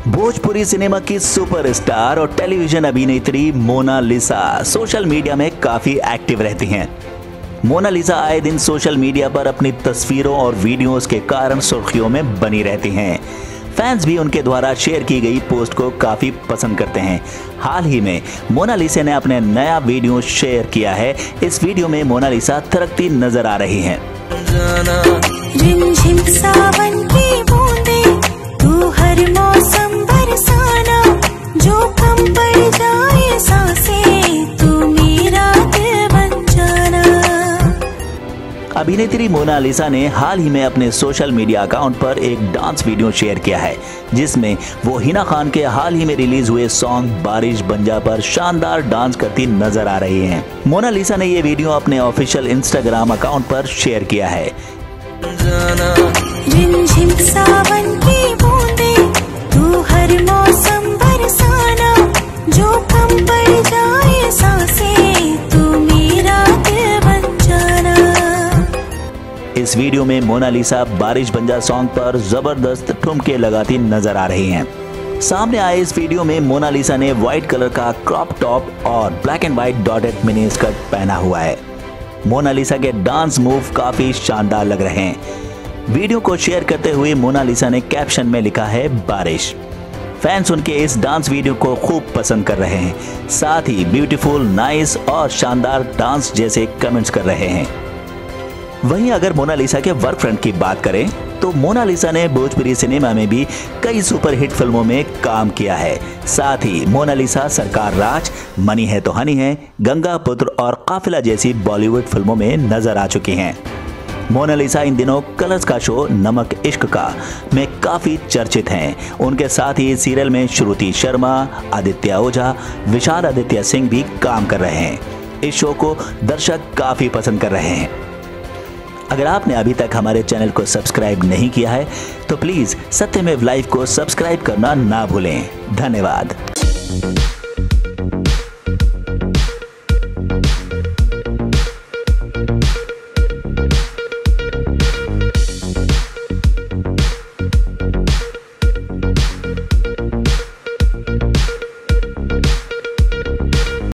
Bhojpuri cinema की superstar और television अभिनेत्री मोनालिसा सोशल मीडिया में काफी एक्टिव रहती हैं। मोनालिसा आए दिन सोशल मीडिया पर अपनी तस्वीरों और वीडियोस के कारण सुर्खियों में बनी रहती हैं। फैंस भी उनके द्वारा शेयर की गई पोस्ट को काफी पसंद करते हैं। हाल ही में मोनालिसा ने अपने नया वीडियो शेयर किया है। इस वीडियो में मोनालिसा थिरकती नजर आ रही हैं। रिमझिम सावन की बूंदें, तू हर मौसम बरसाना, जो कम पड़ जाए सांसें, तू मेरा दिल बन जाना। अभिनेत्री मोनालिसा ने हाल ही में अपने सोशल मीडिया अकाउंट पर एक डांस वीडियो शेयर किया है, जिसमें वो हिना खान के हाल ही में रिलीज हुए सॉन्ग बारिश बन जा पर शानदार डांस करती नजर आ रही हैं। मोनालिसा ने ये वीडियो अपने ऑफिशियल इंस्टाग्राम अकाउंट पर शेयर किया है। रिमझिम सावन की बूंदें, तू हर मौसम बरसाना, जो कम पड़ जाए सांसें, तू मेरा दिल बन जाना। इस वीडियो में मोनालिसा बारिश बन जा सॉन्ग पर जबरदस्त ठुमके लगाती नजर आ रही हैं। सामने आए इस वीडियो में मोनालिसा ने व्हाइट कलर का क्रॉप टॉप और black and white dotted mini skirt पहना हुआ है। मोनालिसा के डांस मूव काफी शानदार लग रहे हैं। वीडियो को शेयर करते हुए मोनालिसा ने कैप्शन में लिखा है बारिश। फैंस उनके इस डांस वीडियो को खूब पसंद कर रहे हैं। साथ ही ब्यूटीफुल, नाइस और शानदार डांस जैसे कमेंट्स कर रहे हैं। वहीं अगर मोनालिसा के वर्क फ्रंट की बात करें तो मोनालिसा ने भोजपुरी सिनेमा में भी कई सुपरहिट फिल्मों में काम किया है। साथ ही मोनालिसा सरकार राज, मनी है तो हनी है, गंगा पुत्र और काफिला जैसी बॉलीवुड फिल्मों में नजर आ चुकी हैं। मोनालिसा इन दिनों कलर्स का शो नमक इश्क का में काफी चर्चित हैं। उनके साथ ही सीरियल में श्रुति शर्मा, आदित्य ओझा, विशाल आदित्य सिंह भी काम कर रहे हैं। इस शो को दर्शक काफी पसंद कर रहे हैं। अगर आपने अभी तक हमारे चैनल को सब्सक्राइब नहीं किया है तो प्लीज सत्यमेव लाइव को सब्सक्राइब करना ना भूलें। धन्यवाद।